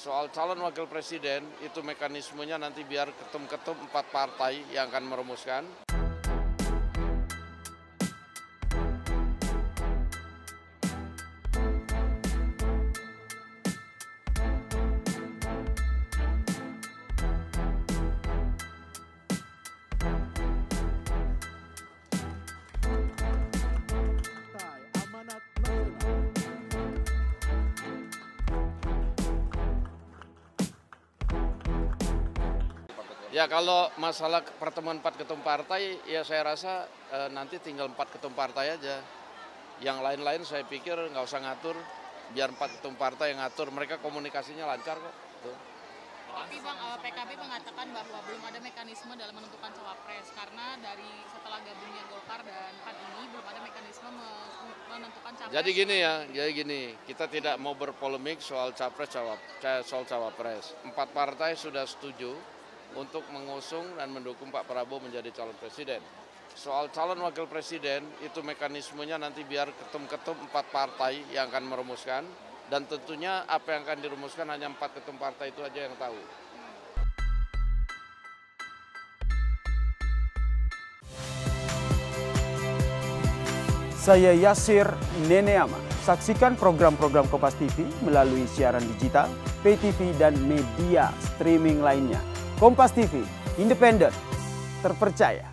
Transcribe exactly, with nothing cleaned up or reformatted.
Soal calon wakil presiden, itu mekanismenya nanti biar ketum-ketum empat partai yang akan merumuskan. Ya kalau masalah pertemuan empat ketum partai, ya saya rasa e, nanti tinggal empat ketum partai aja. Yang lain-lain saya pikir nggak usah ngatur, biar empat ketum partai yang ngatur, mereka komunikasinya lancar kok. Tuh. Tapi Bang, P K B mengatakan bahwa belum ada mekanisme dalam menentukan cawapres, karena dari setelah gabungnya Golkar dan P A N ini belum ada mekanisme menentukan cawapres. Jadi gini ya, jadi gini, kita tidak mau berpolemik soal capres, cawapres, soal cawapres. Empat partai sudah setuju untuk mengusung dan mendukung Pak Prabowo menjadi calon presiden. Soal calon wakil presiden, itu mekanismenya nanti biar ketum-ketum empat partai yang akan merumuskan, dan tentunya apa yang akan dirumuskan hanya empat ketum partai itu aja yang tahu. Saya Yasir Neneama. Saksikan program-program Kompas T V melalui siaran digital, pay T V, dan media streaming lainnya. Kompas T V, independen, terpercaya.